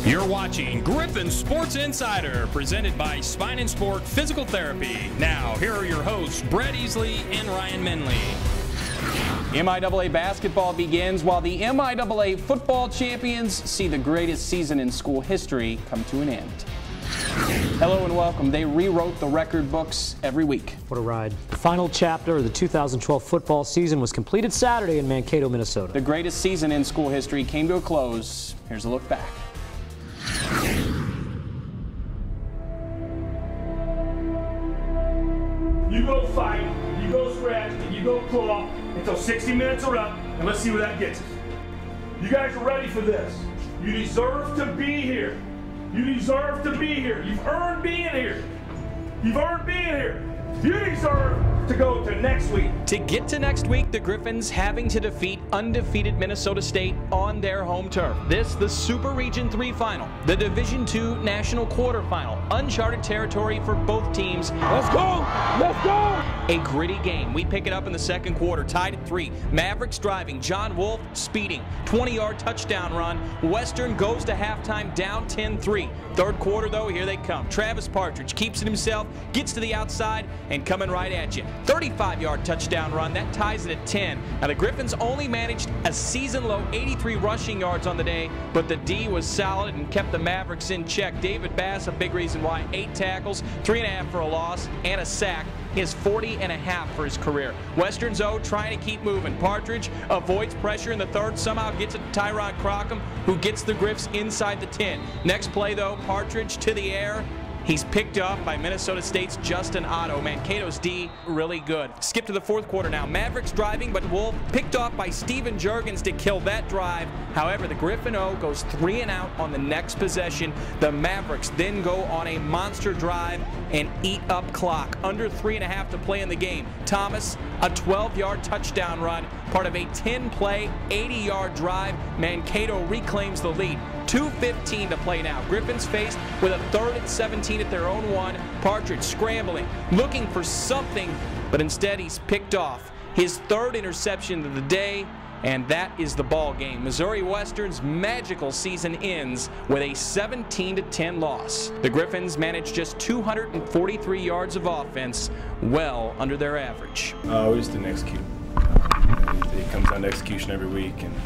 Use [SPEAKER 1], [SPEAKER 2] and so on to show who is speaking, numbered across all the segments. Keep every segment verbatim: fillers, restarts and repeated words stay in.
[SPEAKER 1] You're watching Griffon Sports Insider, presented by Spine and Sport Physical Therapy. Now, here are your hosts, Brett Easley and Ryan Menley.
[SPEAKER 2] M I A A basketball begins while the M I A A football champions see the greatest season in school history come to an end. Hello and welcome. They rewrote the record books every week.
[SPEAKER 3] What a ride. The final chapter of the two thousand twelve football season was completed Saturday in Mankato, Minnesota.
[SPEAKER 2] The greatest season in school history came to a close. Here's a look back.
[SPEAKER 4] You go fight, you go scratch, and you go claw until sixty minutes are up, and let's see where that gets us. You guys are ready for this. You deserve to be here. You deserve to be here. You've earned being here. You've earned being here. You deserve to go to next week.
[SPEAKER 1] To get to next week, the Griffons having to defeat undefeated Minnesota State on their home turf. This, the Super Region three final, the Division two National Quarterfinal, uncharted territory for both teams.
[SPEAKER 4] Let's go! Let's go!
[SPEAKER 1] A gritty game. We pick it up in the second quarter, tied at three. Mavericks driving, John Wolf speeding, twenty-yard touchdown run. Western goes to halftime down ten three. Third quarter, though, here they come. Travis Partridge keeps it himself, gets to the outside, and coming right at you. thirty-five-yard touchdown run. That ties it at ten. Now, the Griffons only managed a season-low eighty-three rushing yards on the day, but the D was solid and kept the Mavericks in check. David Bass, a big reason why. Eight tackles, three and a half for a loss, and a sack. His forty and a half for his career. Western's O trying to keep moving. Partridge avoids pressure in the third, somehow gets it to Tyron Crockham, who gets the Griffs inside the ten. Next play, though, Partridge to the air. He's picked off by Minnesota State's Justin Otto. Mankato's D really good. Skip to the fourth quarter now. Mavericks driving, but Wolf picked off by Steven Juergens to kill that drive. However, the Griffon O goes three and out on the next possession. The Mavericks then go on a monster drive and eat up clock. Under three and a half to play in the game. Thomas, a twelve-yard touchdown run, part of a ten-play, eighty-yard drive. Mankato reclaims the lead. two fifteen to play now. Griffons faced with a third and seventeen at their own one. Partridge scrambling, looking for something, but instead he's picked off. His third interception of the day, and that is the ball game. Missouri Western's magical season ends with a seventeen to ten loss. The Griffons managed just two hundred forty-three yards of offense, well under their average.
[SPEAKER 5] Uh, we just didn't execute. It, it comes down to execution every week, and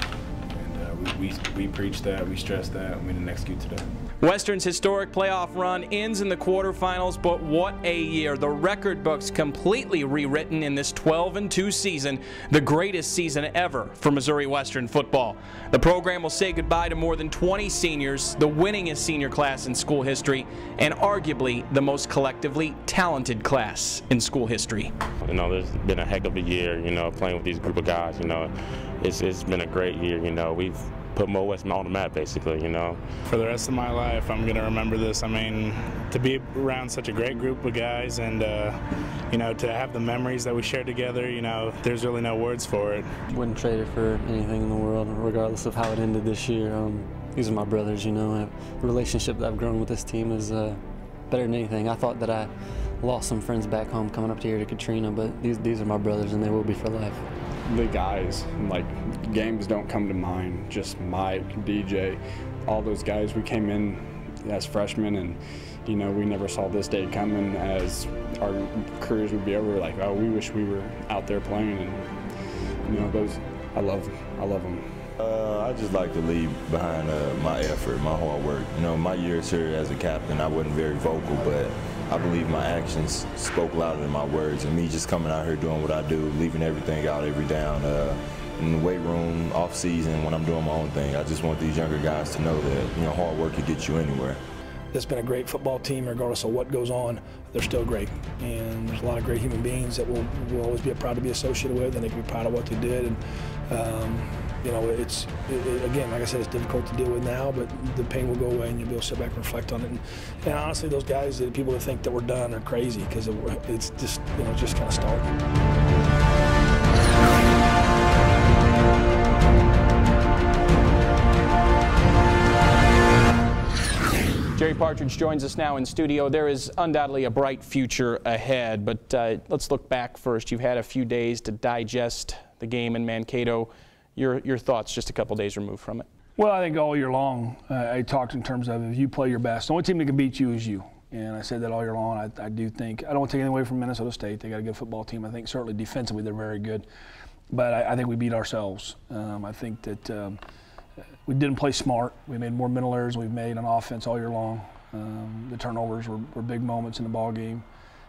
[SPEAKER 5] We, we, we preach that, we stress that, and we didn't execute today.
[SPEAKER 1] Western's historic playoff run ends in the quarterfinals, but what a year. The record books completely rewritten in this twelve and two season, the greatest season ever for Missouri Western football. The program will say goodbye to more than twenty seniors, the winningest senior class in school history, and arguably the most collectively talented class in school history.
[SPEAKER 6] You know, there's been a heck of a year, you know, playing with these group of guys, you know. It's, it's been a great year, you know. We've put Mo Westman on the map, basically, you know.
[SPEAKER 7] For the rest of my life, I'm going to remember this. I mean, to be around such a great group of guys and, uh, you know, to have the memories that we shared together, you know, there's really no words for it.
[SPEAKER 8] Wouldn't trade it for anything in the world, regardless of how it ended this year. Um, these are my brothers, you know. The relationship that I've grown with this team is uh, better than anything. I thought that I lost some friends back home coming up to here to Katrina, but these, these are my brothers, and they will be for life.
[SPEAKER 9] The guys, like, games don't come to mind, just Mike, D J, all those guys. We came in as freshmen, and, you know, we never saw this day coming as our careers would be over. Like, oh, we wish we were out there playing, and, you know, those, I love, I love them.
[SPEAKER 10] Uh, I just like to leave behind uh, my effort, my hard work. You know, my years here as a captain, I wasn't very vocal, but I believe my actions spoke louder than my words, and me just coming out here doing what I do, leaving everything out every down, uh, in the weight room, off season, when I'm doing my own thing. I just want these younger guys to know that, you know, hard work can get you anywhere.
[SPEAKER 11] It's been a great football team, regardless of what goes on. They're still great, and there's a lot of great human beings that we'll, we'll always be proud to be associated with, and they can be proud of what they did. And um, you know, it's it, it, again, like I said, it's difficult to deal with now, but the pain will go away, and you'll be able to sit back and reflect on it. And, and honestly, those guys, the people that think that we're done, are crazy, because it, it's just, you know, just kind of starting.
[SPEAKER 2] Jerry Partridge joins us now in studio. There is undoubtedly a bright future ahead, but uh, let's look back first. You've had a few days to digest the game in Mankato. Your, your thoughts just a couple days removed from it.
[SPEAKER 11] Well, I think all year long, uh, I talked in terms of if you play your best, the only team that can beat you is you. And I said that all year long. I, I do think, I don't want to take anything away from Minnesota State. They got a good football team. I think certainly defensively they're very good. But I, I think we beat ourselves. Um, I think that um, we didn't play smart. We made more mental errors than we've made on offense all year long. Um, the turnovers were, were big moments in the ball game.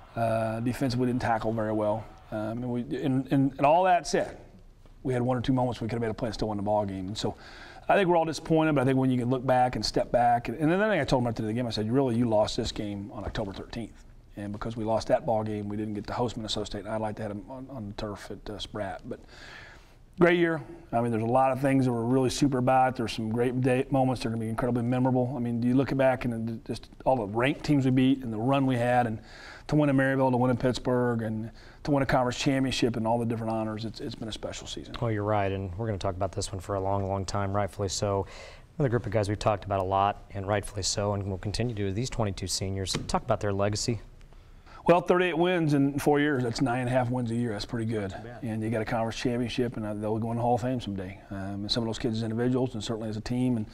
[SPEAKER 11] Uh, defensively, we didn't tackle very well. Um, and, we, and, and, and all that said, we had one or two moments we could have made a play and still won the ball game. And so I think we're all disappointed, but I think when you can look back and step back, and, and then I think I told them after the game, I said, really, you lost this game on October thirteenth. And because we lost that ball game, we didn't get to host Minnesota State. I'd like to have them on, on the turf at uh, Spratt. But great year. I mean, there's a lot of things that were really super about. There's some great day, moments that are going to be incredibly memorable. I mean, you look back and just all the ranked teams we beat and the run we had, and to win in Maryville, to win in Pittsburgh, and to win a conference championship and all the different honors, it's, it's been a special season.
[SPEAKER 3] Well, you're right, and we're going to talk about this one for a long, long time, rightfully so. Another group of guys we've talked about a lot, and rightfully so, and we'll continue to, these twenty-two seniors. Talk about their legacy.
[SPEAKER 11] Well, thirty-eight wins in four years, that's nine and a half wins a year. That's pretty good. And you got a conference championship, and they'll go in the Hall of Fame someday. Um, and some of those kids as individuals, and certainly as a team, and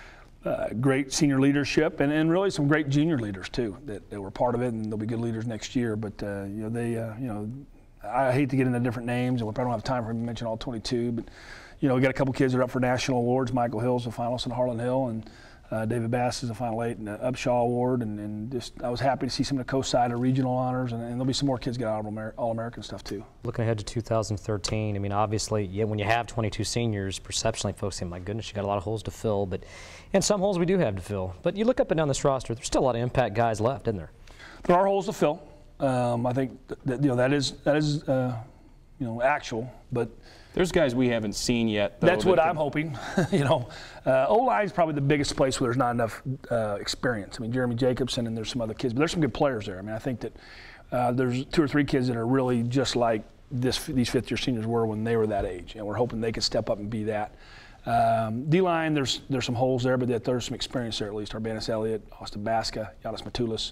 [SPEAKER 11] uh, great senior leadership, and, and really some great junior leaders too that, that were part of it, and they'll be good leaders next year. But uh, you know, they, uh, you know, I hate to get into different names, and we probably don't have time for me to mention all twenty-two. But you know, we got a couple kids that are up for national awards. Michael Hill's a finalist in Harlan Hill, and Uh, David Bass is a final eight in the Upshaw Award, and, and just I was happy to see some of the co-side of regional honors, and, and there'll be some more kids get All-American stuff too.
[SPEAKER 3] Looking ahead to two thousand thirteen, I mean, obviously, yeah, when you have twenty-two seniors, perceptionally folks say, my goodness, you got a lot of holes to fill, but and some holes we do have to fill. But you look up and down this roster, there's still a lot of impact guys left, isn't there?
[SPEAKER 11] There are holes to fill. Um, I think that, you know that is that is uh, you know actual, but.
[SPEAKER 2] There's guys we haven't seen yet, though.
[SPEAKER 11] That's what I'm hoping. you know, uh, O-line is probably the biggest place where there's not enough uh, experience. I mean, Jeremy Jacobson and there's some other kids, but there's some good players there. I mean, I think that uh, there's two or three kids that are really just like this, these fifth-year seniors were when they were that age, and we're hoping they could step up and be that. Um, D-line, there's there's some holes there, but there's some experience there at least. Arbanis Elliott, Austin Baska, Giannis Matulis.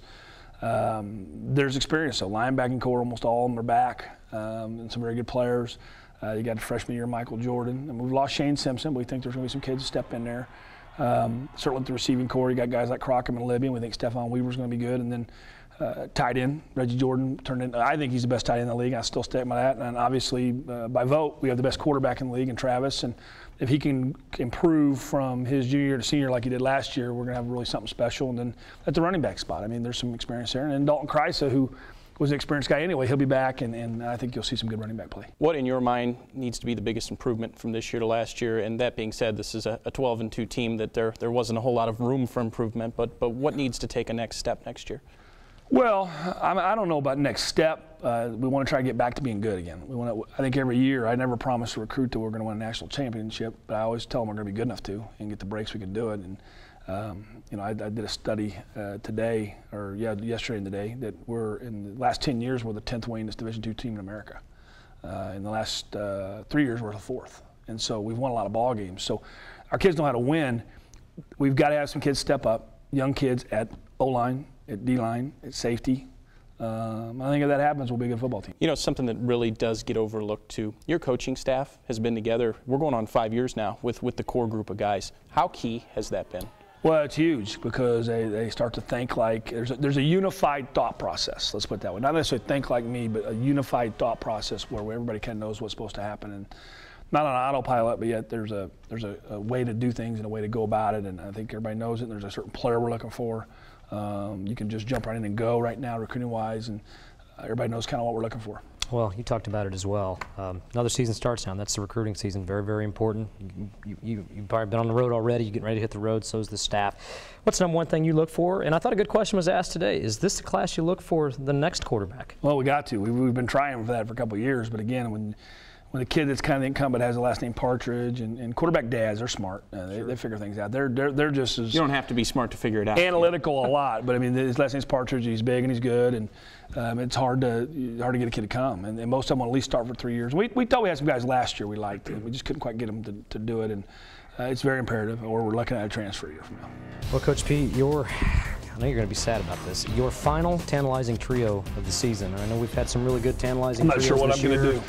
[SPEAKER 11] Um, there's experience. So linebacking core, almost all of them are back, um, and some very good players. Uh, you got a freshman year, Michael Jordan. And we've lost Shane Simpson, but we think there's going to be some kids to step in there. Um, certainly the receiving core, you got guys like Crockham and Libby, and we think Stephon Weaver's going to be good. And then uh, tight end, Reggie Jordan turned in. I think he's the best tight end in the league. I still stand by that. And obviously, uh, by vote, we have the best quarterback in the league in Travis. And if he can improve from his junior year to senior like he did last year, we're going to have really something special. And then at the running back spot, I mean, there's some experience there. And then Dalton Kreisa, who was an experienced guy anyway, he'll be back, and, and I think you'll see some good running back play.
[SPEAKER 2] What, in your mind, needs to be the biggest improvement from this year to last year? And that being said, this is a twelve and two team that there there wasn't a whole lot of room for improvement, but but what needs to take a next step next year?
[SPEAKER 11] Well, I, I don't know about next step. Uh, we want to try to get back to being good again. We want to, I think every year, I never promise a recruit that we're going to win a national championship, but I always tell them we're going to be good enough to and get the breaks we can do it. And Um, you know, I, I did a study uh, today, or yeah, yesterday and today, that we're in the last ten years we're the tenth winningest Division two team in America. Uh, in the last uh, three years we're the fourth, and so we've won a lot of ball games. So our kids know how to win. We've got to have some kids step up, young kids at O-line, at D-line, at safety. Um, I think if that happens, we'll be a good football team.
[SPEAKER 2] You know, something that really does get overlooked too. Your coaching staff has been together. We're going on five years now with with the core group of guys. How key has that been?
[SPEAKER 11] Well, it's huge because they, they start to think like there's a, there's a unified thought process. Let's put it that way. Not necessarily think like me, but a unified thought process where everybody kind of knows what's supposed to happen, and not on autopilot, but yet there's a there's a, a way to do things and a way to go about it. And I think everybody knows it. And there's a certain player we're looking for. Um, you can just jump right in and go right now, recruiting-wise, and everybody knows kind of what we're looking for.
[SPEAKER 3] Well, you talked about it as well. Um, another season starts now. That's the recruiting season. Very, very important. You, you, you, you've probably been on the road already. You're getting ready to hit the road. So is the staff. What's the number one thing you look for? And I thought a good question was asked today. Is this the class you look for the next quarterback?
[SPEAKER 11] Well, we got to. We, we've been trying for that for a couple of years. But again, when when a kid that's kind of the incumbent has the last name Partridge, and, and quarterback dads, they're smart. Uh, they, sure. they figure things out. They're, they're, they're just as
[SPEAKER 2] you don't have to be smart to figure it out.
[SPEAKER 11] Analytical a lot. But I mean, his last name's Partridge. He's big and he's good. And Um, it's hard to hard to get a kid to come, and, and most of them want to at least start for three years. We we thought we had some guys last year we liked, and we just couldn't quite get them to, to do it, and uh, it's very imperative, or we're looking at a transfer year from now.
[SPEAKER 3] Well, Coach P, your I know you're going to be sad about this. Your final tantalizing trio of the season. I know we've had some really good tantalizing.
[SPEAKER 11] I'm not
[SPEAKER 3] trios
[SPEAKER 11] sure what
[SPEAKER 3] this
[SPEAKER 11] I'm going to do.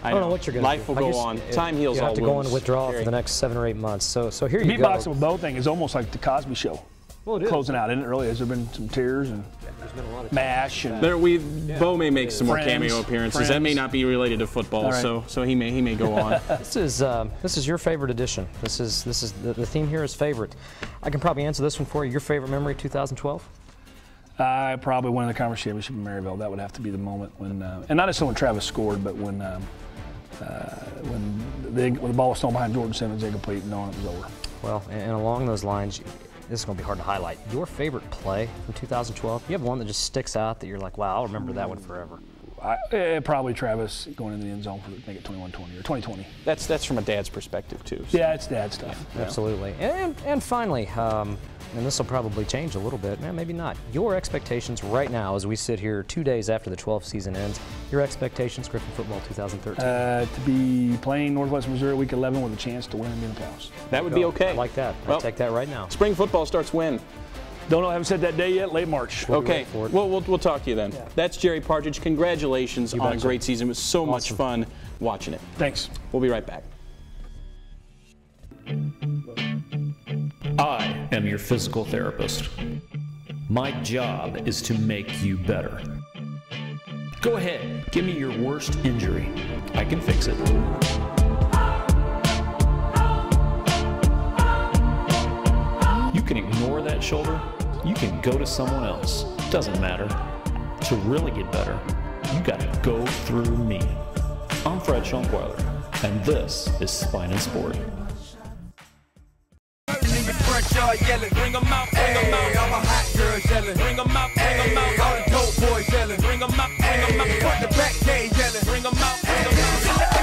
[SPEAKER 3] I don't know what you're going to do.
[SPEAKER 2] Life will go on. Time heals all wounds.
[SPEAKER 3] You have to go and withdraw
[SPEAKER 2] Very
[SPEAKER 3] for the next seven or eight months. So, so here
[SPEAKER 11] the
[SPEAKER 3] you go.
[SPEAKER 11] Beatboxing with Bo thing is almost like the Cosby Show.
[SPEAKER 3] Well, it is.
[SPEAKER 11] Closing out, isn't it? Really, has there been some tears and
[SPEAKER 3] yeah, there's been a lot of
[SPEAKER 11] mash and
[SPEAKER 2] there, we yeah. Bo may make some
[SPEAKER 11] Friends,
[SPEAKER 2] more cameo appearances.
[SPEAKER 11] Friends.
[SPEAKER 2] That may not be related to football,
[SPEAKER 11] right.
[SPEAKER 2] so so he may he may go on.
[SPEAKER 3] This is uh, this is your favorite edition. This is this is the, the theme here is favorite. I can probably answer this one for you. Your favorite memory, two thousand twelve?
[SPEAKER 11] I probably won the conference championship in Maryville. That would have to be the moment when, uh, and not necessarily when Travis scored, but when um, uh, when, they, when the ball was thrown behind Jordan Simmons, incomplete, knowing it was over.
[SPEAKER 3] Well, and along those lines, this is going to be hard to highlight. Your favorite play from two thousand twelve? You have one that just sticks out that you're like, wow, I'll remember that one forever.
[SPEAKER 11] I, eh, probably Travis going in the end zone for make it twenty-one twenty or twenty twenty.
[SPEAKER 2] That's that's from a dad's perspective too. So.
[SPEAKER 11] Yeah, it's dad stuff.
[SPEAKER 3] Yeah, absolutely. And and finally, um, and this will probably change a little bit, man, maybe not. Your expectations right now, as we sit here two days after the twelfth season ends, your expectations, Griffon football two thousand thirteen?
[SPEAKER 11] Uh, to be playing Northwest Missouri week eleven with a chance to win and be in the playoffs.
[SPEAKER 2] That would be okay.
[SPEAKER 3] I like that.
[SPEAKER 2] Well,
[SPEAKER 3] I'll take that right now.
[SPEAKER 2] Spring football starts when?
[SPEAKER 11] Don't know, I haven't said that day yet, late March.
[SPEAKER 3] We'll
[SPEAKER 2] okay, we'll, we'll, we'll talk to you then. Yeah. That's Jerry Partridge. Congratulations on a great season. It was so much
[SPEAKER 3] awesome.
[SPEAKER 2] fun watching it.
[SPEAKER 11] Thanks.
[SPEAKER 2] We'll be right back.
[SPEAKER 12] I am your physical therapist. My job is to make you better. Go ahead, give me your worst injury. I can fix it. You can ignore that shoulder. You can go to someone else. Doesn't matter. To really get better, you got to go through me. I'm Fred Schunkweiler, and this is Spine and Sport.
[SPEAKER 13] Bring 'em out, bring 'em out. All my hot girls yelling. Bring 'em out, bring 'em out. All the dope boys yelling. Bring 'em out, bring 'em out. Front the back gay yelling. Bring 'em out, bring 'em out.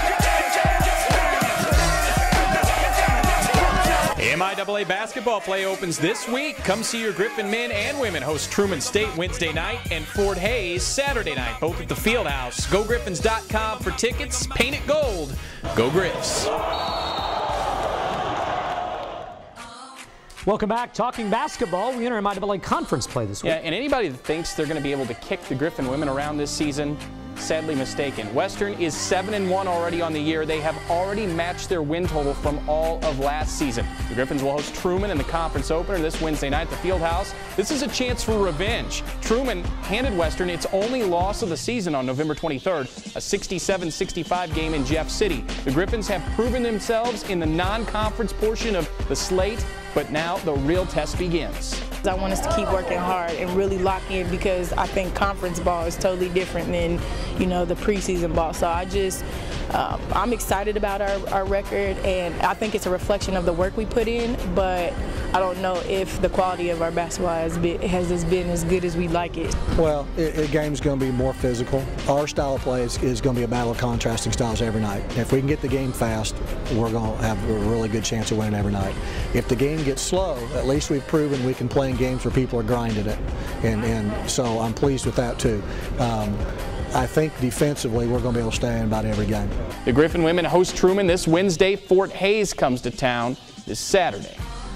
[SPEAKER 1] M I A A basketball play opens this week. Come see your Griffon men and women host Truman State Wednesday night and Fort Hays Saturday night, both at the Fieldhouse. Go Griffons dot com for tickets. Paint it gold. Go Griffs.
[SPEAKER 3] Welcome back. Talking basketball, we enter M I A A conference play this week.
[SPEAKER 2] Yeah, and anybody that thinks they're going to be able to kick the Griffon women around this season, sadly mistaken. Western is seven and one already on the year. They have already matched their win total from all of last season. The Griffons will host Truman in the conference opener this Wednesday night at the Fieldhouse. This is a chance for revenge. Truman handed Western its only loss of the season on November twenty-third, a sixty-seven sixty-five game in Jeff City. The Griffons have proven themselves in the non-conference portion of the slate, but now the real test begins.
[SPEAKER 14] I want us to keep working hard and really lock in, because I think conference ball is totally different than, you know, the preseason ball. So I just, um, I'm excited about our, our record, and I think it's a reflection of the work we put in, but I don't know if the quality of our basketball has been, has been as good as we like it.
[SPEAKER 15] Well, the game's going to be more physical. Our style of play is, is going to be a battle of contrasting styles every night. If we can get the game fast, we're going to have a really good chance of winning every night. If the game gets slow, at least we've proven we can play in games where people are grinding it, and, and so I'm pleased with that too. Um, I think defensively we're going to be able to stay in about every game.
[SPEAKER 2] The Griffon women host Truman this Wednesday. Fort Hays comes to town this Saturday.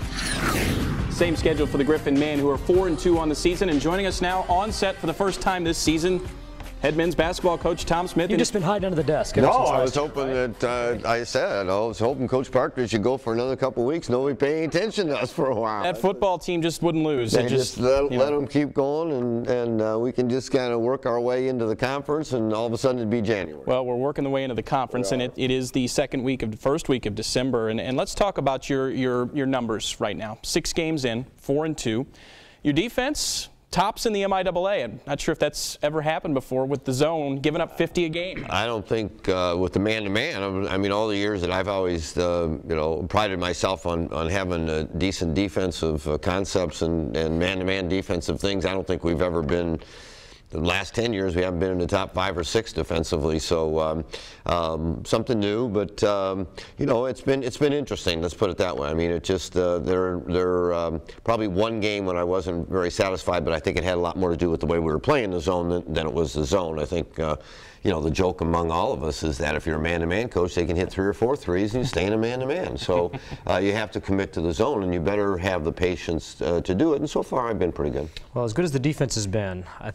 [SPEAKER 2] Same schedule for the Griffon men, who are four and two on the season, and joining us now on set for the first time this season, head men's basketball coach Tom Smith.
[SPEAKER 3] You've just been hiding under the desk.
[SPEAKER 16] No, I was hoping that, uh, I said, I was hoping Coach Partridge should go for another couple weeks. Nobody paying attention to us for a while.
[SPEAKER 2] That football team just wouldn't lose.
[SPEAKER 16] They
[SPEAKER 2] it
[SPEAKER 16] just,
[SPEAKER 2] just
[SPEAKER 16] let,
[SPEAKER 2] you
[SPEAKER 16] let
[SPEAKER 2] know.
[SPEAKER 16] them keep going, and, and uh, we can just kind of work our way into the conference, and all of a sudden it'd be January.
[SPEAKER 2] Well, we're working the way into the conference, and it, it is the second week of the first week of December. And, and let's talk about your, your, your numbers right now. Six games in, four and two. Your defense tops in the M I A A. I'm not sure if that's ever happened before with the zone giving up fifty a game.
[SPEAKER 16] I don't think uh, with the man-to-man, I mean, all the years that I've always, uh, you know, prided myself on, on having uh, decent defensive uh, concepts and, and man-to-man defensive things, I don't think we've ever been, the last ten years, we haven't been in the top five or six defensively. So um, um, something new, but um, you know, it's been it's been interesting. Let's put it that way. I mean, it just uh, there there um, probably one game when I wasn't very satisfied, but I think it had a lot more to do with the way we were playing the zone than, than it was the zone. I think. Uh, You know, the joke among all of us is that if you're a man-to-man coach, they can hit three or four threes and you stay in a man-to-man. So uh, you have to commit to the zone, and you better have the patience uh, to do it. And so far, I've been pretty good.
[SPEAKER 3] Well, as good as the defense has been, I think you're a little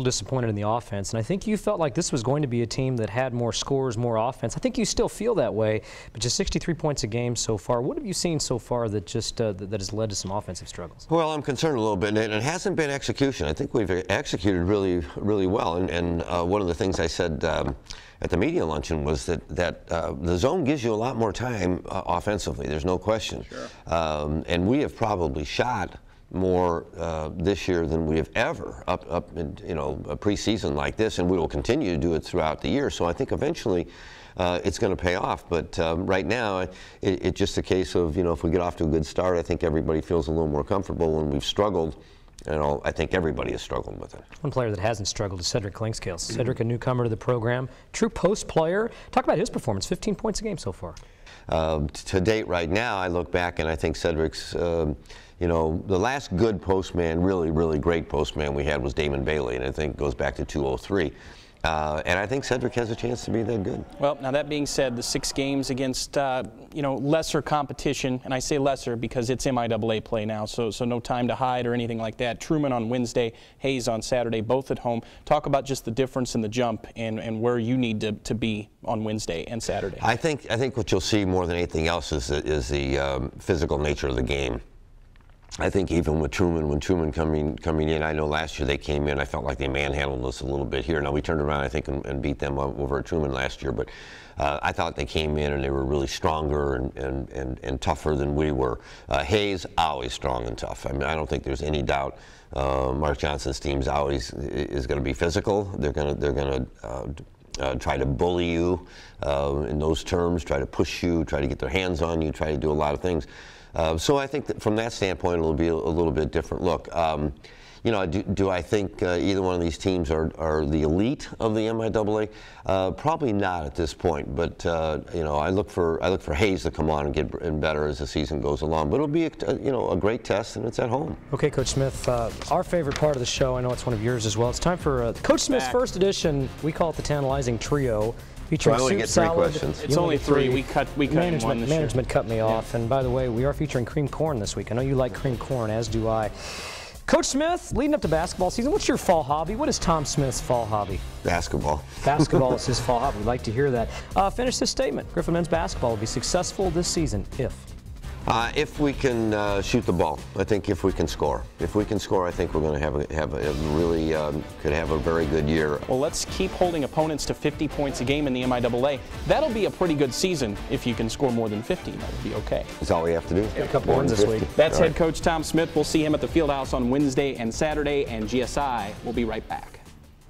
[SPEAKER 3] disappointed in the offense, and I think you felt like this was going to be a team that had more scores, more offense. I think you still feel that way, but just sixty-three points a game so far. What have you seen so far that just uh, that, that has led to some offensive struggles?
[SPEAKER 16] Well, I'm concerned a little bit, and it hasn't been execution. I think we've executed really, really well, and, and uh, one of the things I said um, at the media luncheon was that, that uh, the zone gives you a lot more time uh, offensively. There's no question. Sure. Um, and we have probably shot more uh, this year than we have ever up up in, you know, a preseason like this, and we will continue to do it throughout the year. So I think eventually uh, it's going to pay off. But um, right now, it, it's just a case of, you know, if we get off to a good start, I think everybody feels a little more comfortable. When we've struggled, you know, I think everybody has struggled with it.
[SPEAKER 3] One player that hasn't struggled is Cedric Clinkscale. Cedric, a newcomer to the program, true post player. Talk about his performance, fifteen points a game so far.
[SPEAKER 16] Uh, to date right now, I look back and I think Cedric's, uh, you know, the last good postman, really, really great postman we had was Damon Bailey, and I think it goes back to two oh three. Uh, and I think Cedric has a chance to be that good.
[SPEAKER 2] Well, now that being said, the six games against, uh, you know, lesser competition, and I say lesser because it's M I A A play now, so so no time to hide or anything like that. Truman on Wednesday, Hayes on Saturday, both at home. Talk about just the difference in the jump and, and where you need to, to be on Wednesday and Saturday.
[SPEAKER 16] I think I think what you'll see more than anything else is the, is the um, physical nature of the game. I think even with Truman, when Truman coming coming in, I know last year they came in, I felt like they manhandled us a little bit here. Now we turned around, I think, and, and beat them over at Truman last year, but uh, I thought they came in and they were really stronger and, and, and, and tougher than we were. Uh, Hayes, always strong and tough. I mean, I don't think there's any doubt uh, Mark Johnson's team's always is going to be physical. They're going to they're going to uh, Uh, try to bully you uh, in those terms, try to push you, try to get their hands on you, try to do a lot of things. Uh, so I think that from that standpoint, it'll be a, a little bit different look. Um, you know, do, do I think uh, either one of these teams are, are the elite of the M I A A? Uh, probably not at this point. But uh, you know, I look for I look for Hayes to come on and get and better as the season goes along. But it'll be a, you know a great test, and it's at home.
[SPEAKER 3] Okay, Coach Smith, uh, our favorite part of the show. I know it's one of yours as well. It's time for uh, Coach Smith's
[SPEAKER 2] Back.
[SPEAKER 3] first edition. We call it the Tantalizing Trio. Featuring
[SPEAKER 16] so I only
[SPEAKER 3] soup,
[SPEAKER 16] get three
[SPEAKER 3] salad.
[SPEAKER 16] questions.
[SPEAKER 2] It's only three. We cut. We cut
[SPEAKER 3] management.
[SPEAKER 2] one this
[SPEAKER 3] management
[SPEAKER 2] year.
[SPEAKER 3] cut me
[SPEAKER 2] Yeah.
[SPEAKER 3] off. And by the way, we are featuring cream corn this week. I know you like cream corn, as do I. Coach Smith, leading up to basketball season, what's your fall hobby? What is Tom Smith's fall hobby?
[SPEAKER 16] Basketball.
[SPEAKER 3] Basketball is his fall hobby. We'd like to hear that. Uh, finish this statement. Griffon men's basketball will be successful this season if.
[SPEAKER 16] Uh, if we can uh, shoot the ball, I think if we can score. If we can score, I think we're going to have a, have a really um, could have a very good year.
[SPEAKER 2] Well, let's keep holding opponents to fifty points a game in the M I A A. That'll be a pretty good season if you can score more than fifty. That would be okay.
[SPEAKER 16] That's all we have to do.
[SPEAKER 3] Get a couple wins this week.
[SPEAKER 2] That's
[SPEAKER 16] all
[SPEAKER 2] head
[SPEAKER 16] right.
[SPEAKER 2] coach Tom Smith. We'll see him at the Fieldhouse on Wednesday and Saturday, and G S I will be right back.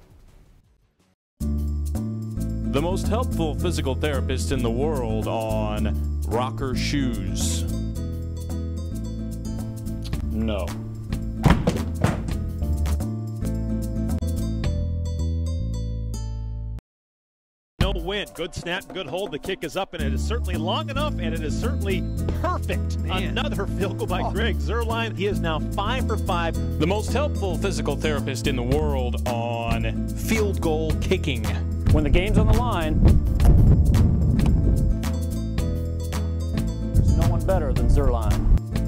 [SPEAKER 12] The most helpful physical therapist in the world on rocker shoes. No.
[SPEAKER 17] No win. Good snap, good hold. The kick is up, and it is certainly long enough, and it is certainly perfect. Man. Another field goal by oh. Greg Zuerlein. He is now five for five.
[SPEAKER 12] The most helpful physical therapist in the world on field goal kicking.
[SPEAKER 18] When the game's on the line, there's no one better than Zuerlein.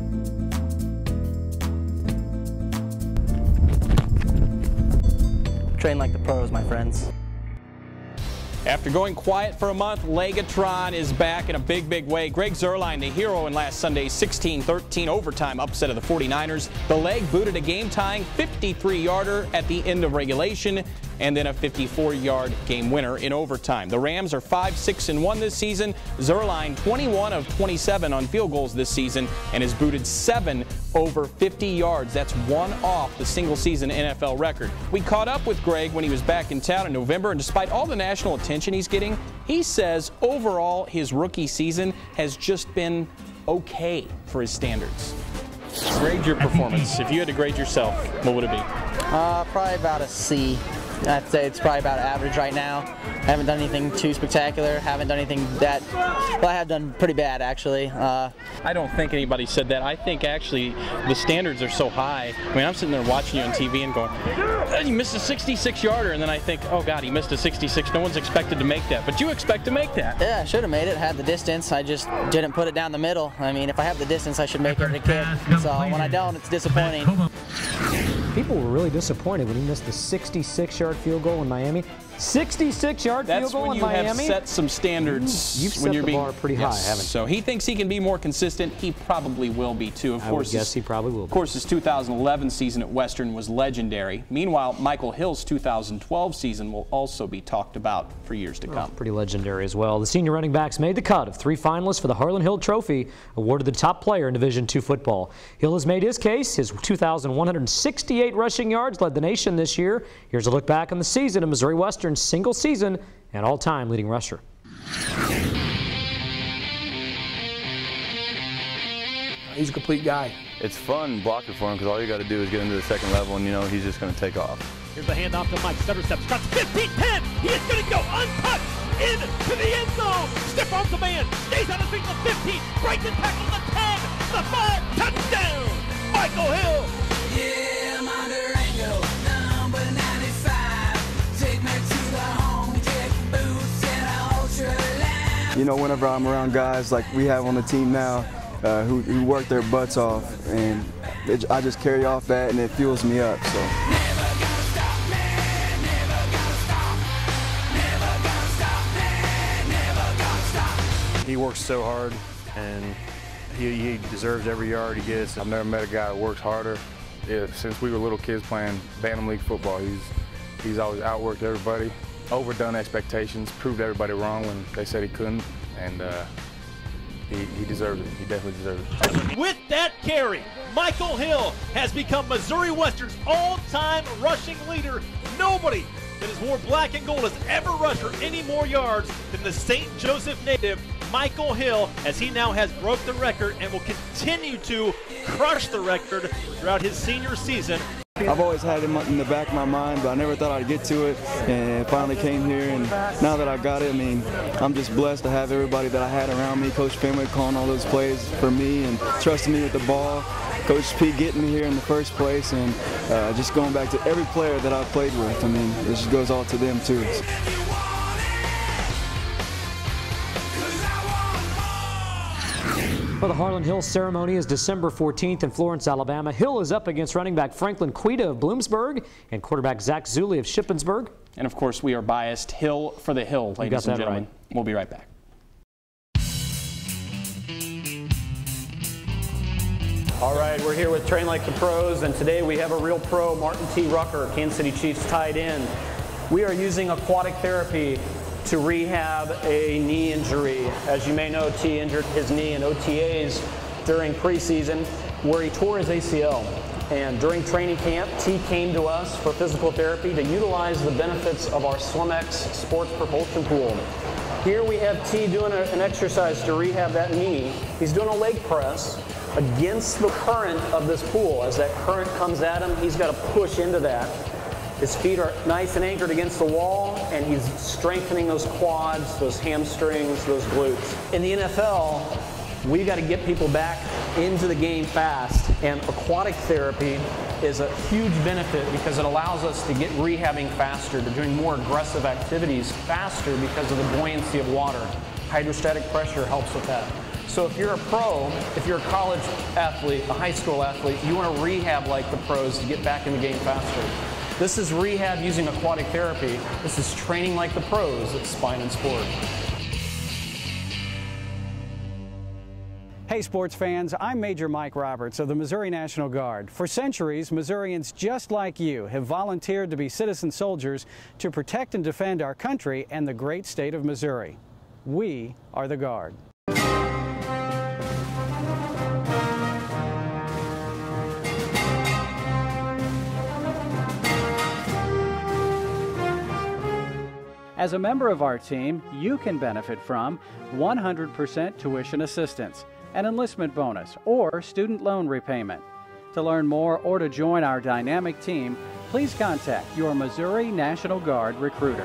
[SPEAKER 19] Train like the pros, my friends.
[SPEAKER 2] After going quiet for a month, Legatron is back in a big, big way. Greg Zuerlein, the hero in last Sunday's sixteen thirteen overtime upset of the forty-niners. The Leg booted a game-tying fifty-three yarder at the end of regulation, and then a fifty-four yard game winner in overtime. The Rams are five six and one this season. Zuerlein twenty-one of twenty-seven on field goals this season and has booted seven over fifty yards. That's one off the single season N F L record. We caught up with Greg when he was back in town in November, and despite all the national attention he's getting, he says overall his rookie season has just been okay for his standards. Grade your performance. If you had to grade yourself, what would it be?
[SPEAKER 19] Uh, probably about a C. I'd say it's probably about average right now. I haven't done anything too spectacular. Haven't done anything that, well, I have done pretty bad actually. Uh,
[SPEAKER 2] I don't think anybody said that. I think actually the standards are so high. I mean, I'm sitting there watching you on T V and going, oh, you missed a sixty-six yarder, and then I think, oh God, he missed a sixty-six. No one's expected to make that, but you expect to make that.
[SPEAKER 19] Yeah, I should have made it. Had the distance. I just didn't put it down the middle. I mean, if I have the distance, I should make every kick. So when I don't, it's disappointing.
[SPEAKER 3] People were really disappointed when he missed the sixty-six yard field goal in Miami. sixty-six yard field goal
[SPEAKER 2] when
[SPEAKER 3] in
[SPEAKER 2] you
[SPEAKER 3] Miami.
[SPEAKER 2] have set some standards.
[SPEAKER 3] You've
[SPEAKER 2] when
[SPEAKER 3] set
[SPEAKER 2] you're
[SPEAKER 3] the
[SPEAKER 2] being,
[SPEAKER 3] bar pretty
[SPEAKER 2] yes.
[SPEAKER 3] high, haven't you?
[SPEAKER 2] So he thinks he can be more consistent. He probably will be too. Of
[SPEAKER 3] I
[SPEAKER 2] course,
[SPEAKER 3] would guess
[SPEAKER 2] his,
[SPEAKER 3] he probably will be.
[SPEAKER 2] Of course, his two thousand eleven season at Western was legendary. Meanwhile, Michael Hill's two thousand twelve season will also be talked about for years to come.
[SPEAKER 3] Oh, pretty legendary as well. The senior running backs made the cut of three finalists for the Harlan Hill Trophy, awarded the top player in Division two football. Hill has made his case. His two thousand one hundred sixty-eight rushing yards led the nation this year. Here's a look back on the season of Missouri Western's single season and all-time leading rusher.
[SPEAKER 11] He's a complete guy.
[SPEAKER 20] It's fun blocking for him because all you got to do is get into the second level and you know he's just going to take off.
[SPEAKER 17] Here's the handoff to Mike. Stutter steps, cuts fifteen ten. He is going to go untouched into the end zone. Stiff arms the man. Stays on his feet to the fifteen. Breaks and tackles the ten. The five. Touchdown. Michael Hill.
[SPEAKER 13] Yeah, I'm on Durango, number ninety-five. Take me to the home, jet boots and a ultra line.
[SPEAKER 21] You know, whenever I'm around guys like we have on the team now, uh, who, who work their butts off, and it, I just carry off that, and it fuels me up. So.
[SPEAKER 22] He works so hard, and he, he deserves every yard he gets.
[SPEAKER 5] I've never met a guy that works harder. Yeah, since we were little kids playing Bantam League football, he's he's always outworked everybody, overdone expectations, proved everybody wrong when they said he couldn't, and uh, he, he deserves it. He definitely deserves it.
[SPEAKER 17] With that carry, Michael Hill has become Missouri Western's all-time rushing leader. Nobody that has worn black and gold has ever rushed for any more yards than the Saint Joseph native, Michael Hill, as he now has broke the record and will continue to crush the record throughout his senior season.
[SPEAKER 21] I've always had it in the back of my mind, but I never thought I'd get to it, and it finally came here, and now that I got it, I mean, I'm just blessed to have everybody that I had around me, Coach Fenwick calling all those plays for me and trusting me with the ball, Coach P getting me here in the first place, and uh, just going back to every player that I've played with. I mean, it just goes all to them too.
[SPEAKER 3] Well, the Harlan Hill ceremony is December fourteenth in Florence, Alabama. Hill is up against running back Franklin Quita of Bloomsburg and quarterback Zach Zuley of Shippensburg.
[SPEAKER 2] And of course, we are biased. Hill for the Hill, ladies and gentlemen.
[SPEAKER 3] Right.
[SPEAKER 2] We'll be right back.
[SPEAKER 18] All right, we're here with Train Like the Pros, and today we have a real pro, Martin T. Rucker, Kansas City Chiefs tight end. We are using aquatic therapy to rehab a knee injury. As you may know, T injured his knee in O T As during preseason where he tore his A C L. And during training camp, T came to us for physical therapy to utilize the benefits of our SwimX sports propulsion pool. Here we have T doing a, an exercise to rehab that knee. He's doing a leg press against the current of this pool. As that current comes at him, he's got to push into that. His feet are nice and anchored against the wall, and he's strengthening those quads, those hamstrings, those glutes. In the N F L, we've got to get people back into the game fast, and aquatic therapy is a huge benefit because it allows us to get rehabbing faster, to doing more aggressive activities faster because of the buoyancy of water. Hydrostatic pressure helps with that. So if you're a pro, if you're a college athlete, a high school athlete, you want to rehab like the pros to get back in the game faster. This is rehab using aquatic therapy. This is training like the pros at Spine and Sport.
[SPEAKER 23] Hey sports fans, I'm Major Mike Roberts of the Missouri National Guard. For centuries, Missourians just like you have volunteered to be citizen soldiers to protect and defend our country and the great state of Missouri. We are the Guard. As a member of our team, you can benefit from one hundred percent tuition assistance, an enlistment bonus, or student loan repayment. To learn more or to join our dynamic team, please contact your Missouri National Guard recruiter.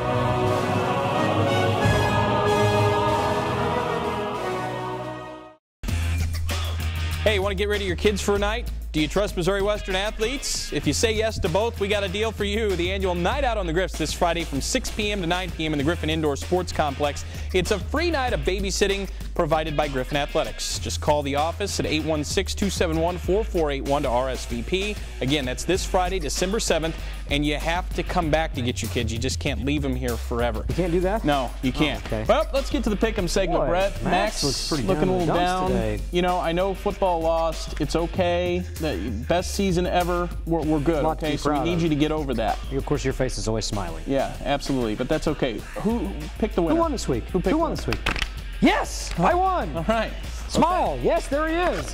[SPEAKER 1] Hey, want to get rid of your kids for a night? Do you trust Missouri Western athletes? If you say yes to both, we got a deal for you. The annual Night Out on the Griffs this Friday from six p m to nine p m in the Griffon Indoor Sports Complex. It's a free night of babysitting,
[SPEAKER 2] provided by Griffon Athletics. Just call the office at eight one six, two seven one, four four eight one to R S V P. Again, that's this Friday, December seventh, and you have to come back to get your kids. You just can't leave them here forever.
[SPEAKER 3] You can't do that?
[SPEAKER 2] No, you can't.
[SPEAKER 3] Oh, okay.
[SPEAKER 2] Well, let's get to the pick'em segment,
[SPEAKER 3] Boy,
[SPEAKER 2] Brett.
[SPEAKER 3] Max
[SPEAKER 2] Max
[SPEAKER 3] looks pretty
[SPEAKER 2] looking
[SPEAKER 3] down
[SPEAKER 2] a
[SPEAKER 3] in the
[SPEAKER 2] little
[SPEAKER 3] dumps
[SPEAKER 2] down.
[SPEAKER 3] today.
[SPEAKER 2] You know, I know football lost. It's okay. The best season ever. We're, we're good.
[SPEAKER 3] Lot to
[SPEAKER 2] Okay,
[SPEAKER 3] be
[SPEAKER 2] so we
[SPEAKER 3] proud
[SPEAKER 2] need
[SPEAKER 3] of.
[SPEAKER 2] you to get over that.
[SPEAKER 3] Of course, your face is always smiling.
[SPEAKER 2] Yeah, absolutely. But that's okay. Who picked the winner?
[SPEAKER 3] Who won this week?
[SPEAKER 2] Who, picked
[SPEAKER 3] Who won this week? Yes, I won.
[SPEAKER 2] All right.
[SPEAKER 3] Smile. Okay. Yes, there he is.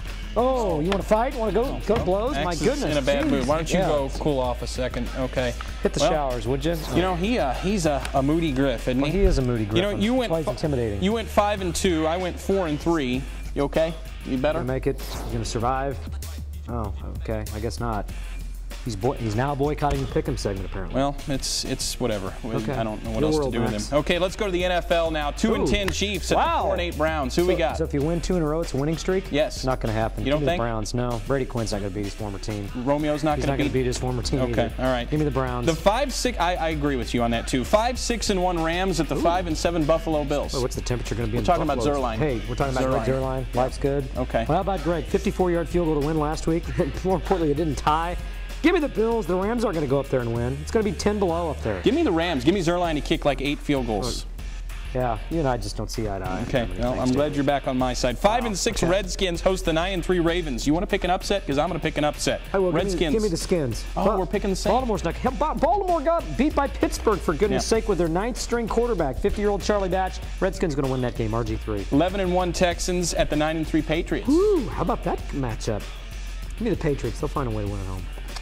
[SPEAKER 3] Oh, you want to fight? Want to go go blows?
[SPEAKER 2] Max
[SPEAKER 3] My
[SPEAKER 2] is
[SPEAKER 3] goodness.
[SPEAKER 2] in a bad
[SPEAKER 3] Jeez.
[SPEAKER 2] mood. Why don't you
[SPEAKER 3] yeah.
[SPEAKER 2] go cool off a second? Okay.
[SPEAKER 3] Hit the
[SPEAKER 2] well,
[SPEAKER 3] showers, would you?
[SPEAKER 2] You know, he uh, he's a, a moody Griff, isn't he?
[SPEAKER 3] Well, he is a moody Griff.
[SPEAKER 2] You know, you went.
[SPEAKER 3] Quite intimidating.
[SPEAKER 2] You went five and two. I went four and three. You okay? You better?
[SPEAKER 3] You make it? You gonna survive? Oh, okay. I guess not. He's boy he's now boycotting the pick'em segment apparently.
[SPEAKER 2] Well, it's it's whatever.
[SPEAKER 3] Okay.
[SPEAKER 2] I don't know what
[SPEAKER 3] Your
[SPEAKER 2] else
[SPEAKER 3] world,
[SPEAKER 2] to do
[SPEAKER 3] Max.
[SPEAKER 2] with him. Okay, let's go to the N F L now. Two
[SPEAKER 3] Ooh.
[SPEAKER 2] and ten Chiefs at
[SPEAKER 3] Wow.
[SPEAKER 2] four and eight Browns. Who
[SPEAKER 3] so,
[SPEAKER 2] we got?
[SPEAKER 3] So if you win two in a row, it's a winning streak?
[SPEAKER 2] Yes.
[SPEAKER 3] Not going to happen.
[SPEAKER 2] You don't
[SPEAKER 3] Give me
[SPEAKER 2] think?
[SPEAKER 3] the Browns. No. Brady Quinn's not going to beat his former team.
[SPEAKER 2] Romeo's not
[SPEAKER 3] He's
[SPEAKER 2] going to
[SPEAKER 3] not going
[SPEAKER 2] beat.
[SPEAKER 3] to beat his former team.
[SPEAKER 2] Okay.
[SPEAKER 3] Either.
[SPEAKER 2] All right.
[SPEAKER 3] Give me the Browns.
[SPEAKER 2] The five six. I, I agree with you on that too. Five six and one Rams at the Ooh. five and seven Buffalo Bills.
[SPEAKER 3] Wait, what's the temperature going to be?
[SPEAKER 2] We're
[SPEAKER 3] in
[SPEAKER 2] talking
[SPEAKER 3] Buffalo?
[SPEAKER 2] about Zerline.
[SPEAKER 3] Hey, we're talking about Greg Zerline. Life's good.
[SPEAKER 2] Okay.
[SPEAKER 3] Well, how about Greg? fifty-four yard field goal to win last week. More importantly, it didn't tie. Give me the Bills. The Rams aren't going to go up there and win. It's going to be ten below up there.
[SPEAKER 2] Give me the Rams. Give me Zerline to kick like eight field goals.
[SPEAKER 3] Yeah, you and I just don't see eye to eye.
[SPEAKER 2] Okay, well, I'm glad you're back on my side. Five wow. and six okay. Redskins host the nine and three Ravens. You want to pick an upset? Because I'm going to pick an upset.
[SPEAKER 3] I will.
[SPEAKER 2] Redskins.
[SPEAKER 3] Give me, give me the Skins.
[SPEAKER 2] Oh, but we're picking the same.
[SPEAKER 3] Baltimore's not. Baltimore got beat by Pittsburgh for goodness yeah. sake with their ninth string quarterback, fifty year old Charlie Batch. Redskins going to win that game. R G three.
[SPEAKER 2] eleven and one Texans at the nine and three Patriots.
[SPEAKER 3] Ooh, how about that matchup? Give me the Patriots. They'll find a way to win at home.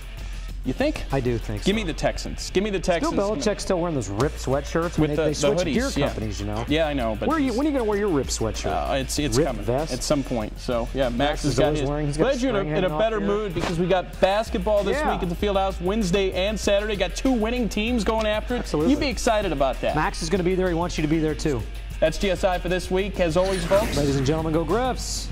[SPEAKER 2] You think?
[SPEAKER 3] I do think
[SPEAKER 2] Give
[SPEAKER 3] so.
[SPEAKER 2] me the Texans. Give me the Texans.
[SPEAKER 3] Still Belichick's still wearing those ripped sweatshirts.
[SPEAKER 2] With
[SPEAKER 3] they,
[SPEAKER 2] the,
[SPEAKER 3] they switch
[SPEAKER 2] the hoodies,
[SPEAKER 3] gear
[SPEAKER 2] yeah.
[SPEAKER 3] companies, you know.
[SPEAKER 2] Yeah, I know. But
[SPEAKER 3] Where are you, when are you going to wear your ripped sweatshirt?
[SPEAKER 2] Uh, it's it's
[SPEAKER 3] ripped
[SPEAKER 2] coming
[SPEAKER 3] vest?
[SPEAKER 2] at some point. So, yeah, Max,
[SPEAKER 3] Max
[SPEAKER 2] has
[SPEAKER 3] is
[SPEAKER 2] got
[SPEAKER 3] always
[SPEAKER 2] his.
[SPEAKER 3] wearing. He's got
[SPEAKER 2] Glad you're in a, in a better mood because we got basketball this
[SPEAKER 3] yeah.
[SPEAKER 2] week at the Fieldhouse, Wednesday and Saturday. Got two winning teams going after it.
[SPEAKER 3] Absolutely.
[SPEAKER 2] You'd be excited about that.
[SPEAKER 3] Max is going to be there. He wants you to be there, too.
[SPEAKER 2] That's G S I for this week. As always, folks.
[SPEAKER 3] Ladies and gentlemen, go Griffs.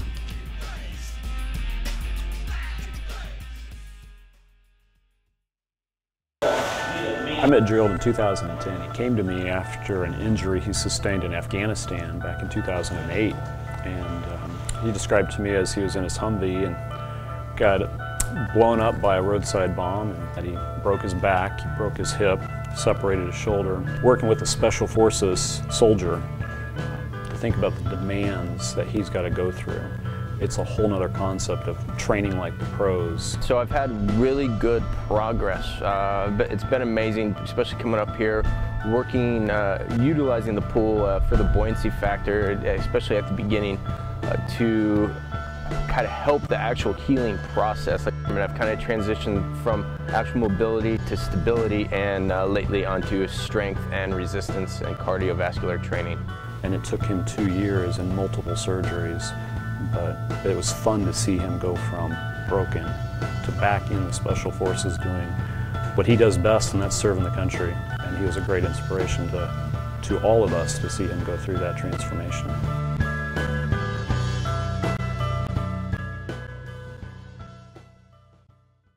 [SPEAKER 12] I met Gerald in two thousand ten. He came to me after an injury he sustained in Afghanistan back in two thousand eight. And um, he described to me as he was in his Humvee and got blown up by a roadside bomb, and that he broke his back, he broke his hip, separated his shoulder. Working with a Special Forces soldier, to think about the demands that he's got to go through. It's a whole nother concept of training like the pros.
[SPEAKER 4] So I've had really good progress. Uh, but it's been amazing, especially coming up here, working, uh, utilizing the pool uh, for the buoyancy factor, especially at the beginning, uh, to kind of help the actual healing process. I mean, I've kind of transitioned from actual mobility to stability, and uh, lately onto strength and resistance and cardiovascular training.
[SPEAKER 12] And it took him two years and multiple surgeries. But it was fun to see him go from broken to back in the Special Forces doing what he does best, and that's serving the country. And he was a great inspiration to, to all of us to see him go through that transformation.